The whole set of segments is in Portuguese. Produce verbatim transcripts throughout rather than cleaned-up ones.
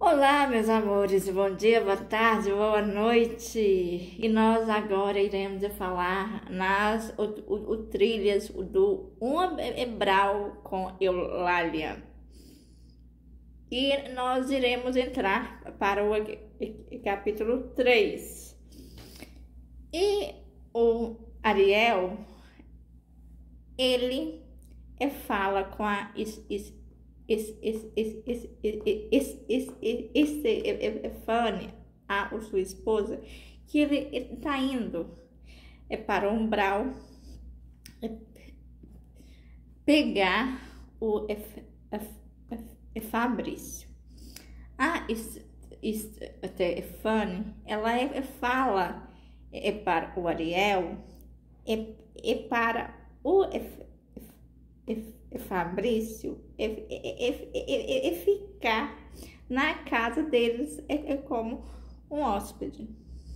Olá, meus amores, bom dia, boa tarde, boa noite. E nós agora iremos falar nas o, o, o trilhas do Um Hebrau com Eulália. E nós iremos entrar para o capítulo três. E o Ariel, ele fala com a is, is, Estefânia, a sua esposa, que ele está indo é para o umbral pegar o Fabrício. A Estefânia, ela fala é para o Ariel e é, é para o Fabrício é, é, é, é, é ficar na casa deles é, é como um hóspede.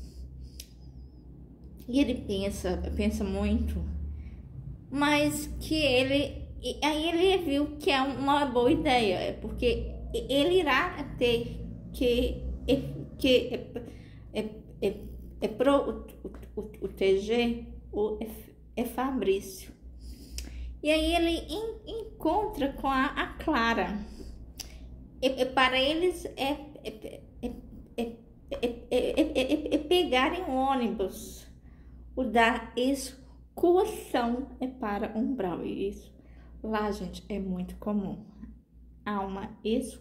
E ele pensa, pensa muito, mas que ele, aí ele viu que é uma boa ideia, porque ele irá ter que, que é, é, é, é proteger o é Fabrício. E aí ele encontra com a, a Clara. E, e para eles é, é, é, é, é pegarem um ônibus. O da excursão é para umbral. E isso lá, gente, é muito comum. Há uma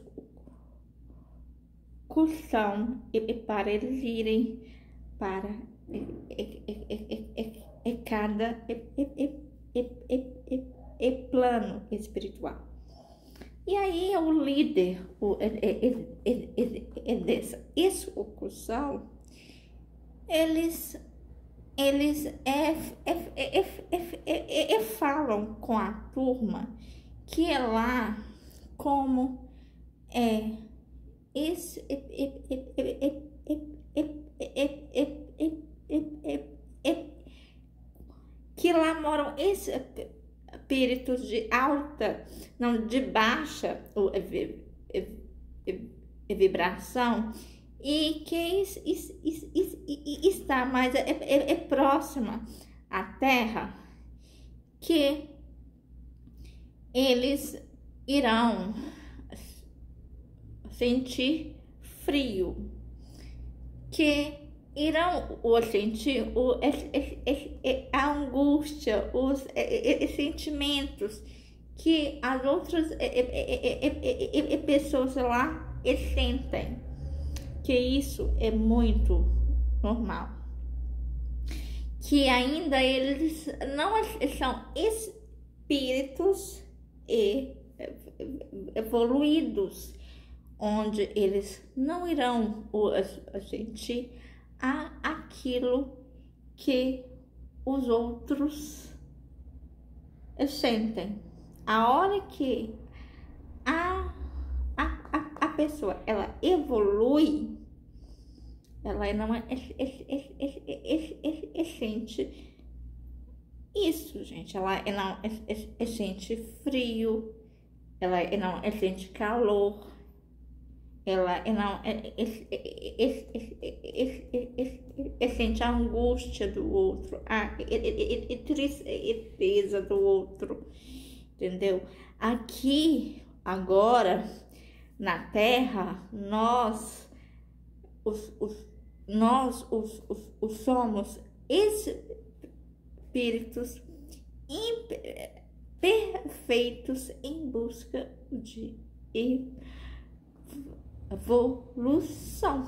excursão e, e para eles irem para é, é, é, é, cada é, é, É, é, é, é plano espiritual. E aí o líder o, é, é, é, é, é dessa execução, eles, eles é, é, é, é, é, é, falam com a turma que é lá como é esse é, é, é, é, é, é, é, é, que lá moram espíritos de alta, não de baixa vibração, e que está mais é, é, é próxima à Terra, que eles irão sentir frio, que irão sentir o, a angústia, os sentimentos que as outras pessoas lá sentem, que isso é muito normal, que ainda eles não são espíritos evoluídos, onde eles não irão sentir a aquilo que os outros sentem. A hora que a, a, a, a pessoa ela evolui, ela não é, é, é, é, é, é sente isso, gente. Ela não é, é, é sente frio, ela é, não é, sente calor. Ela não é, é, é, é, é, sente a angústia do outro, a tristeza do outro, entendeu? Aqui, agora, na Terra, nós, os, os, nós os, os, os somos espíritos perfeitos em busca de evolução.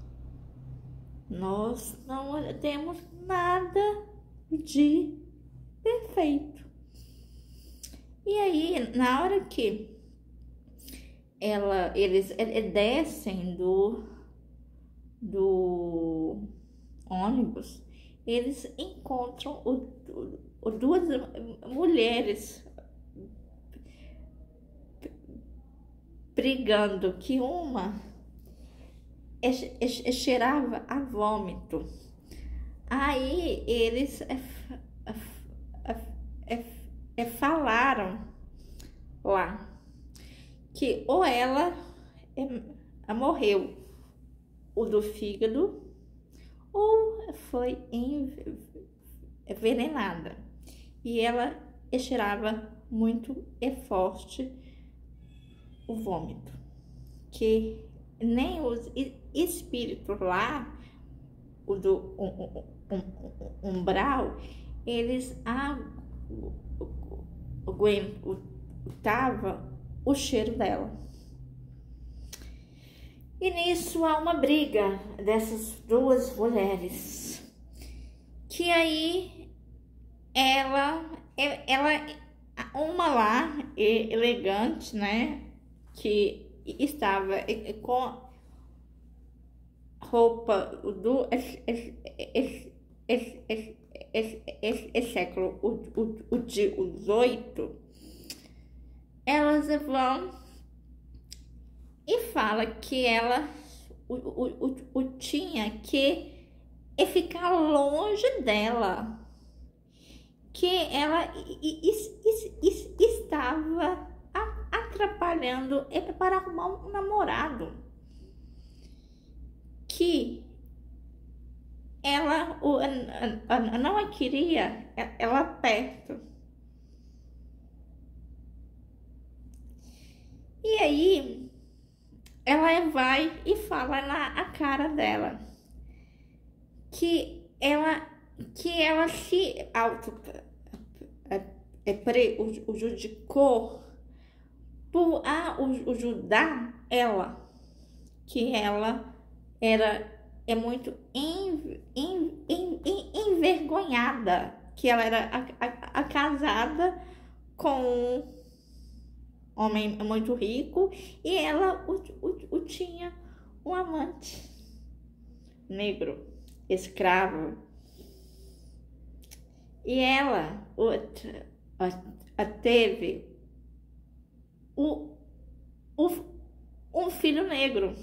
Nós não temos nada de perfeito. E aí, na hora que ela, eles descem do, do ônibus, eles encontram o, o, duas mulheres brigando, que uma é, é, é, cheirava a vômito. Aí eles é, é, é, falaram lá que ou ela morreu o do fígado ou foi envenenada. E ela cheirava muito e forte o vômito, que nem os espíritos lá, o do um, um, um, umbral, eles aguentavam o cheiro dela. E nisso há uma briga dessas duas mulheres, que aí ela, ela uma lá, elegante, né, que estava com roupa do século dezoito, elas vão e fala que ela o, o, o, o tinha que ficar longe dela, que ela is, is, is, estava atrapalhando para arrumar um namorado, que ela o, não a queria ela perto. E aí ela vai e fala na cara dela que ela que ela se auto prejudicou por ajudar ela, que ela era é muito en, en, en, en, envergonhada, que ela era a, a, a casada com um homem muito rico e ela o, o, o tinha um amante negro, escravo. E ela o, a, a teve o, o, um filho negro.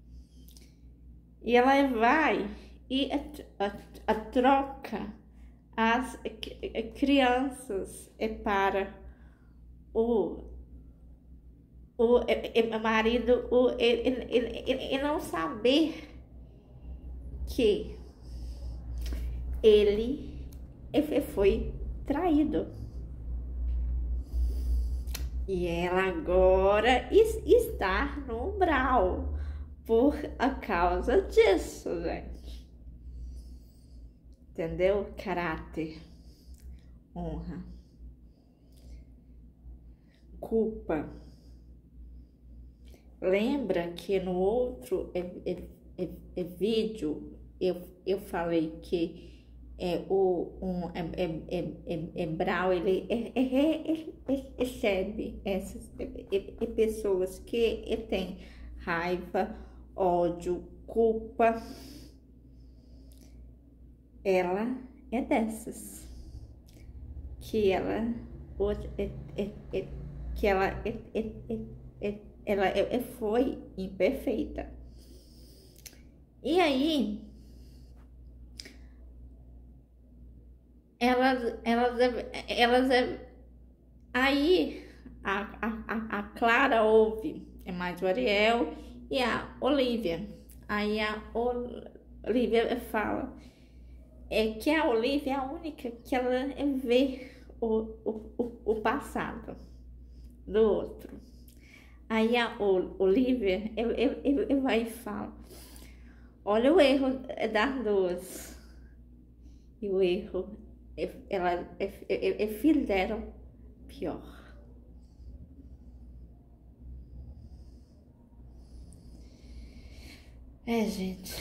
E ela vai e a, a, a troca as crianças para o o marido o, ele, ele, ele não saber que ele foi traído. E ela agora está no umbral por a causa disso, gente. Entendeu? Caráter, honra, culpa. Lembra que no outro é, é, é, é vídeo eu, eu falei que é, o um, é, é, é, é, Brau, ele é, é, é, é, recebe essas é, é, pessoas que é, têm raiva, ódio, culpa. Ela é dessas que ela é, é, é, que ela é, é, é, ela é, foi imperfeita. E aí elas elas elas aí a, a, a Clara ouve, é mais o Ariel e a Olivia. Aí a Olivia fala é que a Olivia é a única que ela vê o, o, o passado do outro. Aí a Olivia eu, eu, eu vai e fala, olha o erro das duas. E o erro ela é, é, é fizeram pior. É, gente,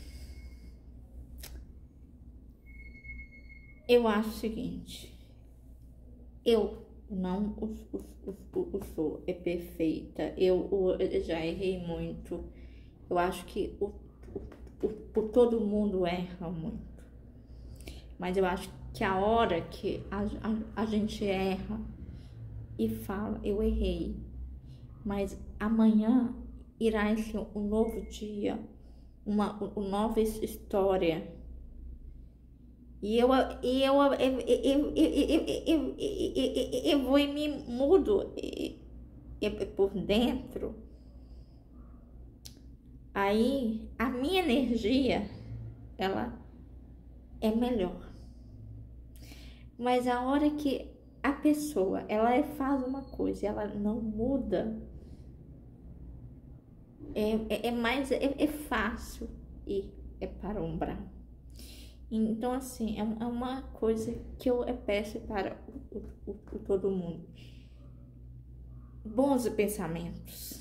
eu acho o seguinte, eu não o, o, o, o sou é perfeita, eu, eu já errei muito, eu acho que o, o, o, todo mundo erra muito, mas eu acho que a hora que a, a, a gente erra e fala, eu errei, mas amanhã irá ser um novo dia, uma, uma nova história. E eu, e eu, eu, eu, eu, eu, eu, eu vou e me mudo por dentro Aí a minha energia, ela é melhor. Mas a hora que a pessoa, ela faz uma coisa e ela não muda, é, é, é mais, é, é fácil ir é para o umbral. Então, assim, é, é uma coisa que eu peço para o, o, o, todo mundo. Bons pensamentos.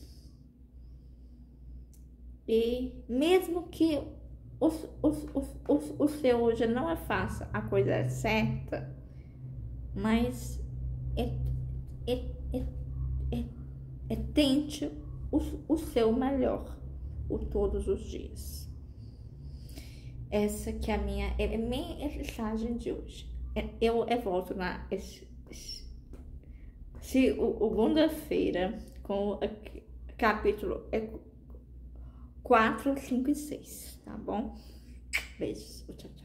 E mesmo que o, o, o, o, o seu hoje não é faça a coisa certa, mas é, é, é, é, é tente o, o seu melhor o, todos os dias. Essa que é a minha, é a minha mensagem de hoje. Eu, eu volto na se o, o segunda-feira com o capítulo quatro, cinco e seis, tá bom? Beijos, tchau, tchau.